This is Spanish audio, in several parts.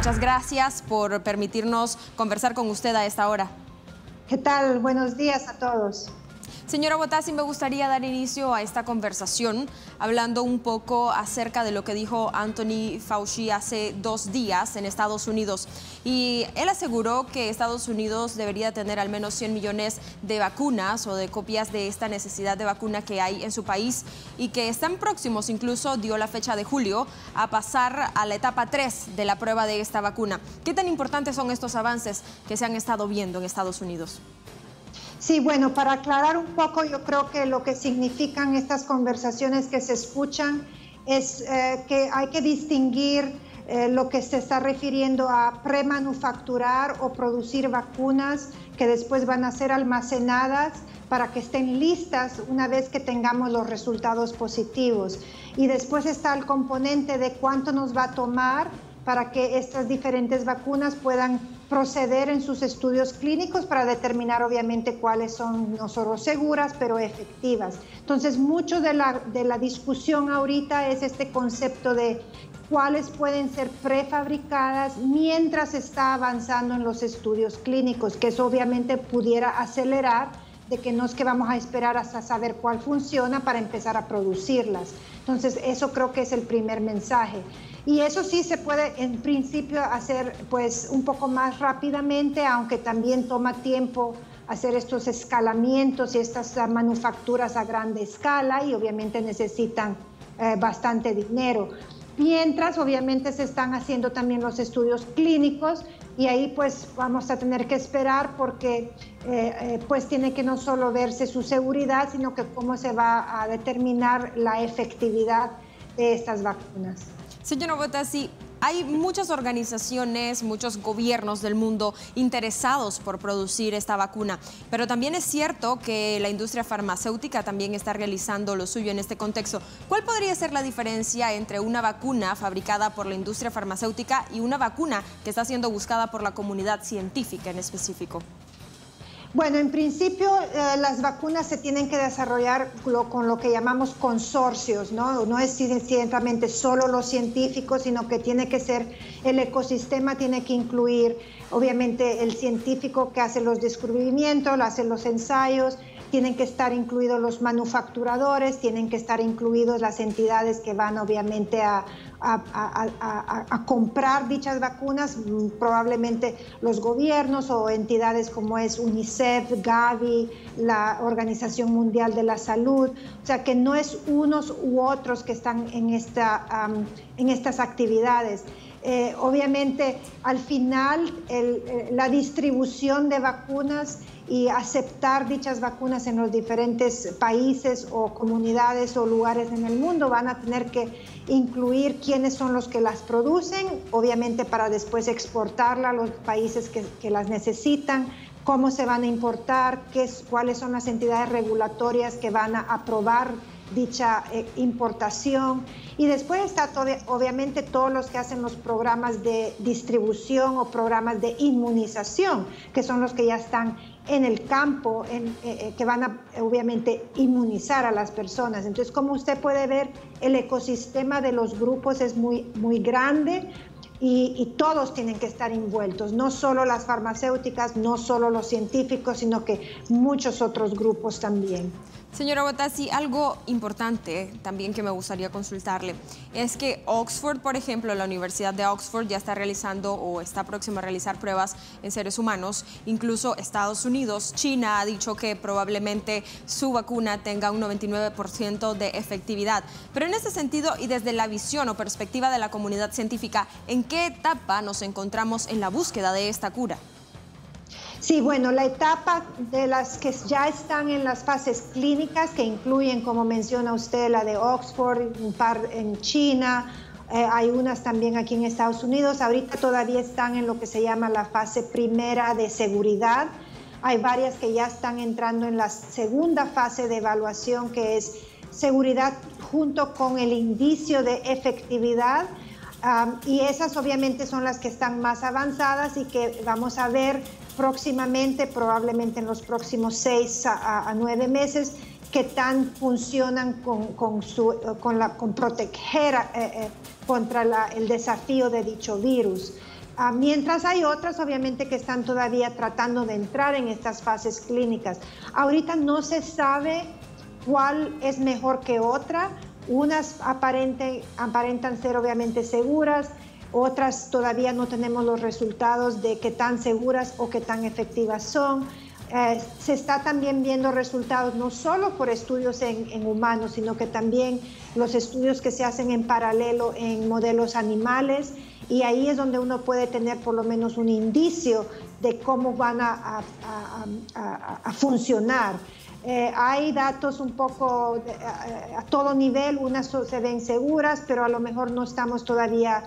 muchas gracias por permitirnos conversar con usted a esta hora. ¿Qué tal? Buenos días a todos. Señora Bottazzi, me gustaría dar inicio a esta conversación hablando un poco acerca de lo que dijo Anthony Fauci hace 2 días en Estados Unidos. Y él aseguró que Estados Unidos debería tener al menos 100 millones de vacunas o de copias de esta necesidad de vacuna que hay en su país y que están próximos, incluso dio la fecha de julio, a pasar a la etapa 3 de la prueba de esta vacuna. ¿Qué tan importantes son estos avances que se han estado viendo en Estados Unidos? Sí, bueno, para aclarar un poco, yo creo que lo que significan estas conversaciones que se escuchan es que hay que distinguir lo que se está refiriendo a premanufacturar o producir vacunas que después van a ser almacenadas para que estén listas una vez que tengamos los resultados positivos. Y después está el componente de cuánto nos va a tomar para que estas diferentes vacunas puedan proceder en sus estudios clínicos para determinar obviamente cuáles son no solo seguras, pero efectivas. Entonces, mucho de la discusión ahorita es este concepto de cuáles pueden ser prefabricadas mientras está avanzando en los estudios clínicos, que eso obviamente pudiera acelerar, de que no es que vamos a esperar hasta saber cuál funciona para empezar a producirlas. Entonces, eso creo que es el primer mensaje. Y eso sí se puede en principio hacer pues un poco más rápidamente, aunque también toma tiempo hacer estos escalamientos y estas manufacturas a grande escala y obviamente necesitan bastante dinero. Mientras obviamente se están haciendo también los estudios clínicos y ahí pues vamos a tener que esperar porque pues tiene que no solo verse su seguridad, sino que cómo se va a determinar la efectividad de estas vacunas. Señora Bottazzi, hay muchas organizaciones, muchos gobiernos del mundo interesados por producir esta vacuna, pero también es cierto que la industria farmacéutica también está realizando lo suyo en este contexto. ¿Cuál podría ser la diferencia entre una vacuna fabricada por la industria farmacéutica y una vacuna que está siendo buscada por la comunidad científica en específico? Bueno, en principio las vacunas se tienen que desarrollar con lo que llamamos consorcios, ¿no? No es ciertamente solo los científicos, sino que tiene que ser el ecosistema, tiene que incluir obviamente el científico que hace los descubrimientos, hace los ensayos, tienen que estar incluidos los manufacturadores, tienen que estar incluidos las entidades que van obviamente a comprar dichas vacunas, probablemente los gobiernos o entidades como es UNICEF, Gavi, la Organización Mundial de la Salud, o sea que no es unos u otros que están en estas actividades. Obviamente al final la distribución de vacunas y aceptar dichas vacunas en los diferentes países o comunidades o lugares en el mundo van a tener que incluir quiénes son los que las producen, obviamente para después exportarla a los países que las necesitan, cómo se van a importar, cuáles son las entidades regulatorias que van a aprobar dicha importación. Y después está obviamente todos los que hacen los programas de distribución o programas de inmunización, que son los que ya están en el campo, que van a obviamente inmunizar a las personas. Entonces, como usted puede ver, el ecosistema de los grupos es muy, muy grande y todos tienen que estar envueltos, no solo las farmacéuticas, no solo los científicos, sino que muchos otros grupos también. Señora Bottazzi, algo importante también que me gustaría consultarle es que Oxford, por ejemplo, la Universidad de Oxford ya está realizando o está próxima a realizar pruebas en seres humanos. Incluso Estados Unidos, China ha dicho que probablemente su vacuna tenga un 99% de efectividad. Pero en este sentido y desde la visión o perspectiva de la comunidad científica, ¿en qué etapa nos encontramos en la búsqueda de esta cura? Sí, bueno, la etapa de las que ya están en las fases clínicas, que incluyen, como menciona usted, la de Oxford, un par en China, hay unas también aquí en Estados Unidos, ahorita todavía están en lo que se llama la fase primera de seguridad. Hay varias que ya están entrando en la segunda fase de evaluación, que es seguridad junto con el indicio de efectividad. Y esas obviamente son las que están más avanzadas y que vamos a ver próximamente, probablemente en los próximos 6 a 9 meses, que tan funcionan con proteger contra el desafío de dicho virus. Mientras hay otras, obviamente, que están todavía tratando de entrar en estas fases clínicas. Ahorita no se sabe cuál es mejor que otra. Unas aparentan ser obviamente seguras, otras todavía no tenemos los resultados de qué tan seguras o qué tan efectivas son. Se está también viendo resultados no solo por estudios en humanos, sino que también los estudios que se hacen en paralelo en modelos animales, y ahí es donde uno puede tener por lo menos un indicio de cómo van a funcionar. Hay datos un poco a todo nivel, unas se ven seguras, pero a lo mejor no estamos todavía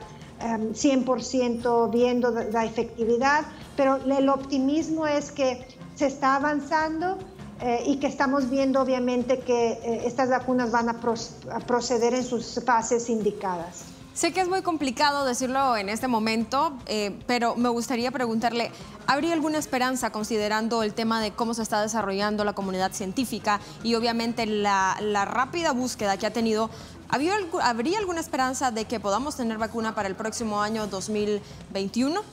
100% viendo la efectividad, pero el optimismo es que se está avanzando y que estamos viendo obviamente que estas vacunas van a proceder en sus fases indicadas. Sé que es muy complicado decirlo en este momento, pero me gustaría preguntarle, ¿habría alguna esperanza considerando el tema de cómo se está desarrollando la comunidad científica y obviamente la rápida búsqueda que ha tenido? ¿Habría alguna esperanza de que podamos tener vacuna para el próximo año 2021?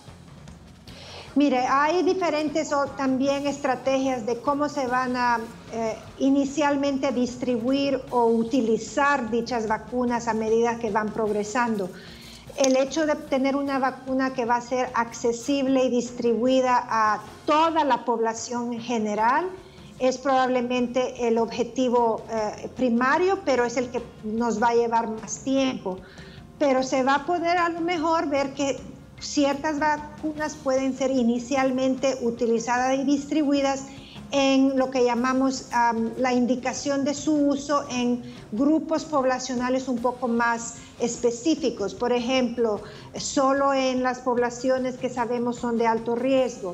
Mire, hay diferentes también estrategias de cómo se van a inicialmente distribuir o utilizar dichas vacunas a medida que van progresando. El hecho de tener una vacuna que va a ser accesible y distribuida a toda la población en general es probablemente el objetivo primario, pero es el que nos va a llevar más tiempo. Pero se va a poder a lo mejor ver que ciertas vacunas pueden ser inicialmente utilizadas y distribuidas en lo que llamamos la indicación de su uso en grupos poblacionales un poco más específicos. Por ejemplo, solo en las poblaciones que sabemos son de alto riesgo,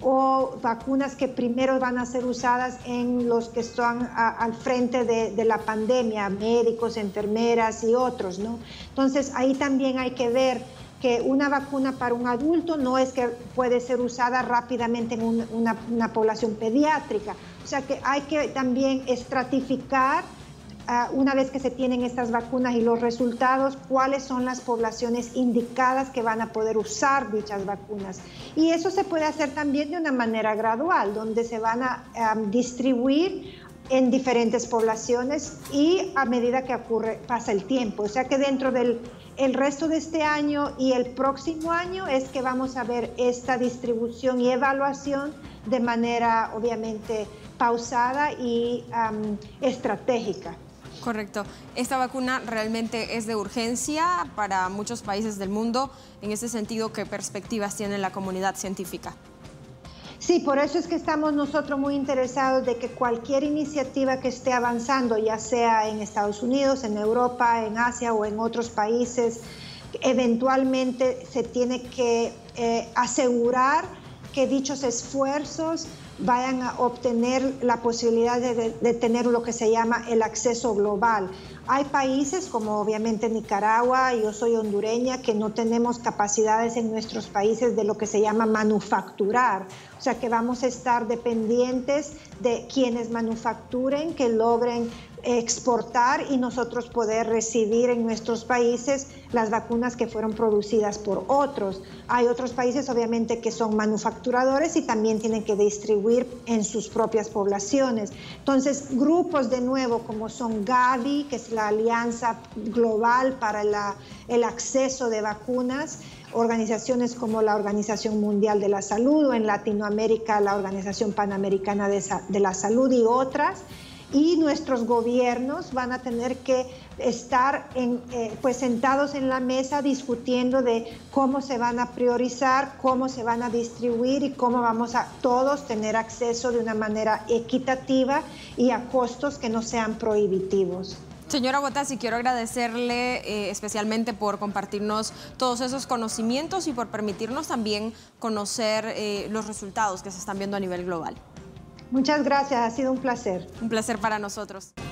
o vacunas que primero van a ser usadas en los que están al frente de la pandemia, médicos, enfermeras y otros, ¿no? Entonces, ahí también hay que ver que una vacuna para un adulto no es que puede ser usada rápidamente en una población pediátrica. O sea que hay que también estratificar, una vez que se tienen estas vacunas y los resultados, cuáles son las poblaciones indicadas que van a poder usar dichas vacunas. Y eso se puede hacer también de una manera gradual, donde se van a distribuir en diferentes poblaciones y a medida que pasa el tiempo. O sea que dentro del resto de este año y el próximo año es que vamos a ver esta distribución y evaluación de manera obviamente pausada y estratégica. Correcto. Esta vacuna realmente es de urgencia para muchos países del mundo. En ese sentido, ¿qué perspectivas tiene la comunidad científica? Sí, por eso es que estamos nosotros muy interesados de que cualquier iniciativa que esté avanzando, ya sea en Estados Unidos, en Europa, en Asia o en otros países, eventualmente se tiene que asegurar que dichos esfuerzos vayan a obtener la posibilidad de tener lo que se llama el acceso global. Hay países como obviamente Nicaragua, yo soy hondureña, que no tenemos capacidades en nuestros países de lo que se llama manufacturar. O sea que vamos a estar dependientes de quienes manufacturen, que logren exportar y nosotros poder recibir en nuestros países las vacunas que fueron producidas por otros. Hay otros países obviamente que son manufacturadores y también tienen que distribuir en sus propias poblaciones. Entonces, grupos de nuevo como son Gavi, que es la Alianza Global para el Acceso de Vacunas, organizaciones como la Organización Mundial de la Salud o en Latinoamérica la Organización Panamericana de la Salud y otras, y nuestros gobiernos van a tener que estar pues sentados en la mesa discutiendo de cómo se van a priorizar, cómo se van a distribuir y cómo vamos a todos tener acceso de una manera equitativa y a costos que no sean prohibitivos. Señora Bottazzi, quiero agradecerle especialmente por compartirnos todos esos conocimientos y por permitirnos también conocer los resultados que se están viendo a nivel global. Muchas gracias, ha sido un placer. Un placer para nosotros.